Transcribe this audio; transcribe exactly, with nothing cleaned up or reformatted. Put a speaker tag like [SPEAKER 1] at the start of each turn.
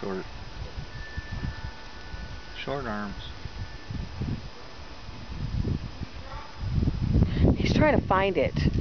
[SPEAKER 1] Short. Short arms.
[SPEAKER 2] He's trying to find it.